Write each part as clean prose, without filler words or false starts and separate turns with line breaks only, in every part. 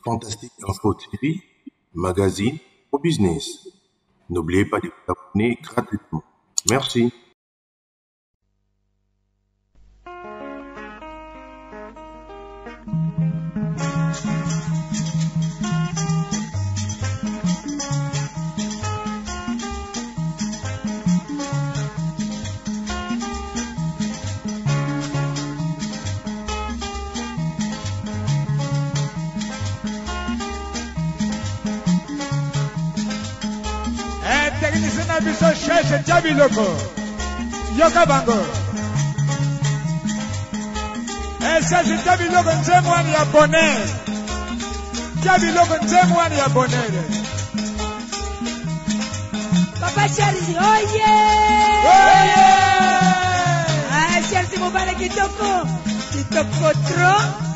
Fantastique Info TV, magazine au business. N'oubliez pas de vous abonner gratuitement. Merci.
Technicien abisso cherche Jabi Loko Yoka Bango cherche Jabi Loko nzemwani ya bonheur Jabi Loko nzemwani ya bonheur
Papa Charles oye
oye
Charles Mubale kitoko tro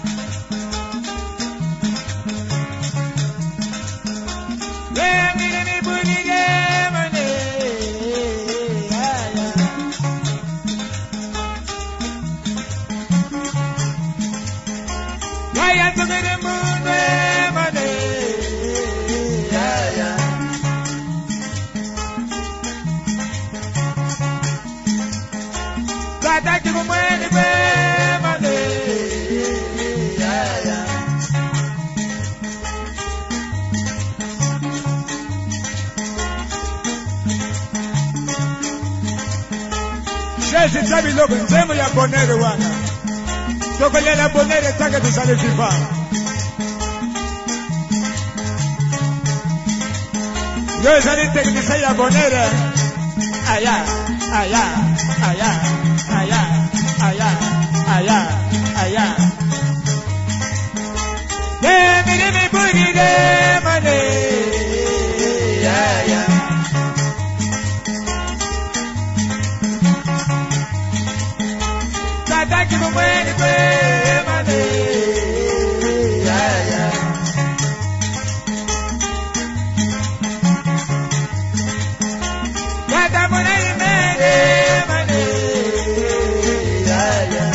Cherche Jabi Loko nzemo ya bonere wana tokolela bonere take tusale fifa yo ezali technicien ya bonere aya aya aya aya aya aya aya mirimi burire mane aya Tadaki mweni mane aya Tadaki mweni mane aya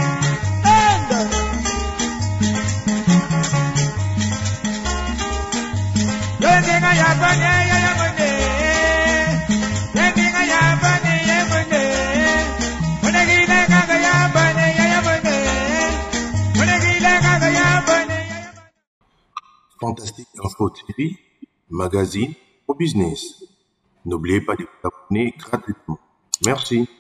Yendinga ya bane ya mane Yendinga ya bane ya mane Munagila kanga ya bane ya mane Munagila kanga ya bane
Fantastique Info TV, magazine au business. N'oubliez pas de vous abonner gratuitement. Merci.